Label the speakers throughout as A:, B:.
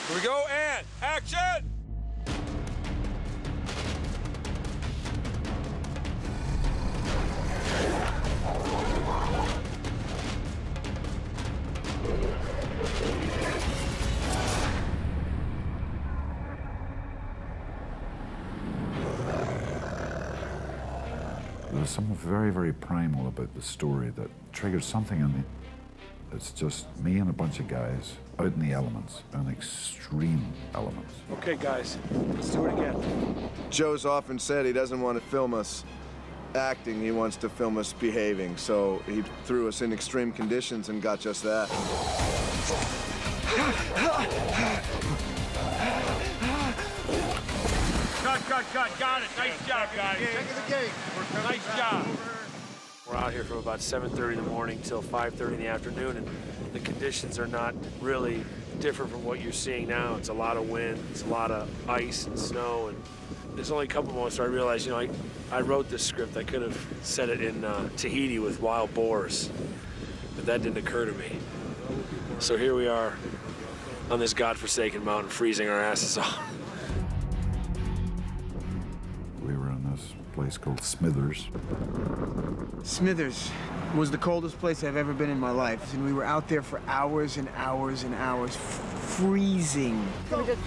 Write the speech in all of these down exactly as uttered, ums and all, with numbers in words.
A: Here we go, and action!
B: There's something very, very primal about the story that triggers something in me. It's just me and a bunch of guys out in the elements, in extreme elements.
C: Okay, guys, let's do it again.
D: Joe's often said he doesn't want to film us acting, he wants to film us behaving. So he threw us in extreme conditions and got just that.
A: Cut, cut, cut, got it. Nice job, guys.
D: Check the gate.
A: Nice job.
C: We're out here from about seven thirty in the morning till five thirty in the afternoon, and the conditions are not really different from what you're seeing now. It's a lot of wind, it's a lot of ice and snow, and there's only a couple moments where I realized, you know, I, I wrote this script. I could have said it in uh, Tahiti with wild boars, but that didn't occur to me. So here we are on this godforsaken mountain, freezing our asses off.
B: We were in this place called Smithers.
E: Smithers was the coldest place I've ever been in my life, and we were out there for hours and hours and hours, freezing.
F: Go, go.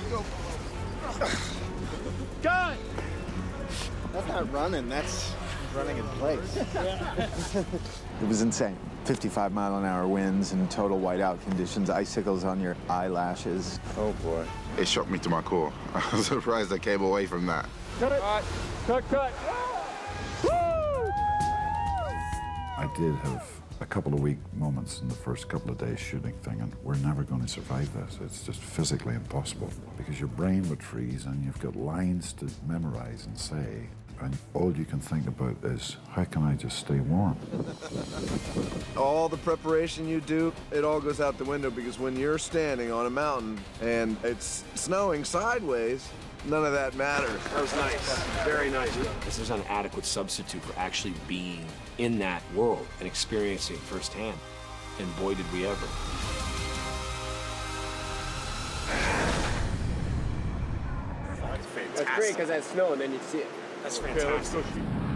E: Gun!
F: That's not running, that's running in place. It was insane. fifty-five mile an hour winds and total whiteout conditions, icicles on your eyelashes. Oh boy.
G: It shocked me to my core. I was surprised I came away from that.
E: Cut it! Cut, cut, cut!
B: I did have a couple of weak moments in the first couple of days shooting thing, and we're never going to survive this. It's just physically impossible because your brain would freeze and you've got lines to memorize and say, and all you can think about is, how can I just stay warm?
D: All the preparation you do, it all goes out the window because when you're standing on a mountain and it's snowing sideways, none of that matters.
C: That was nice, very nice. There's not an adequate substitute for actually being in that world and experiencing it firsthand. And boy, did we ever.
H: That's great because that's snow and then you see it.
C: That's fantastic.